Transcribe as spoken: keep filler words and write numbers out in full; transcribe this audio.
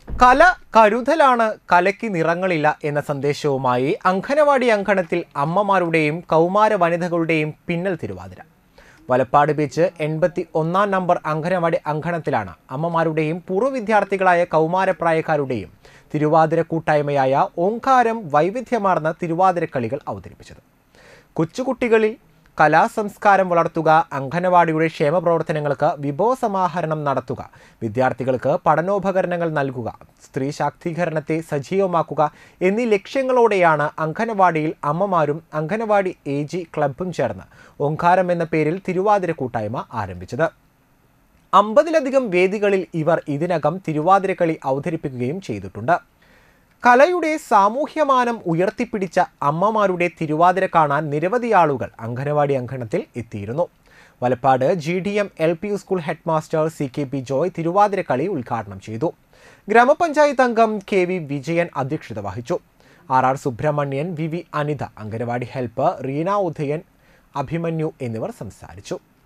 കല കരുതലാണ്, കലയ്ക്ക് നിറങ്ങളില്ല എന്ന സന്ദേശവുമായി അങ്കനവാടി അങ്കണത്തിൽ അമ്മമാരുടെയും കൗമാര വനിതകളുടെയും പിന്നൽ തിരുവാതിര. വലപ്പാട് ബീച്ച് എൺപത്തി ഒന്നാം നമ്പർ അങ്കനവാടി അങ്കണത്തിലാണ് അമ്മമാരുടെയും പൂർവ്വ വിദ്യാർത്ഥികളായ കൗമാരപ്രായക്കാരുടെയും തിരുവാതിര കൂട്ടായ്മയായ ഓങ്കാരം വൈവിധ്യമാർന്ന തിരുവാതിരക്കളികൾ അവതരിപ്പിച്ചത്. കൊച്ചുകുട്ടികളിൽ കലാസംസ്കാരം വളർത്തുക, അങ്കനവാടിയുടെ ക്ഷേമപ്രവർത്തനങ്ങൾക്ക് വിഭവസമാഹരണം നടത്തുക, വിദ്യാർത്ഥികൾക്ക് പഠനോപകരണങ്ങൾ നൽകുക, സ്ത്രീ ശാക്തീകരണത്തെ സജീവമാക്കുക എന്നീ ലക്ഷ്യങ്ങളോടെയാണ് അങ്കനവാടിയിൽ അമ്മമാരും അങ്കനവാടി എ ജി ക്ലബും ചേർന്ന് ഓങ്കാരം എന്ന പേരിൽ തിരുവാതിര കൂട്ടായ്മ ആരംഭിച്ചത്. അമ്പതിലധികം വേദികളിൽ ഇവർ ഇതിനകം തിരുവാതിരക്കളി അവതരിപ്പിക്കുകയും ചെയ്തിട്ടുണ്ട്. കലയുടെ സാമൂഹ്യമാനം ഉയർത്തിപ്പിടിച്ച അമ്മമാരുടെ തിരുവാതിര കാണാൻ നിരവധി ആളുകൾ അങ്കനവാടി അങ്കണത്തിൽ എത്തിയിരുന്നു. Valappad G D M L P school head master C K P Joy തിരുവാതിരക്കളി ഉദ്ഘാടനം ചെയ്തു. ഗ്രാമപഞ്ചായത്ത് അംഗം കെ വി വിജയൻ അധ്യക്ഷത വഹിച്ചു. R R Subrahmanyan, V V Anitha, anganwadi helper Reena Udayan, Abhimanyu എന്നിവർ സംസാരിച്ചു.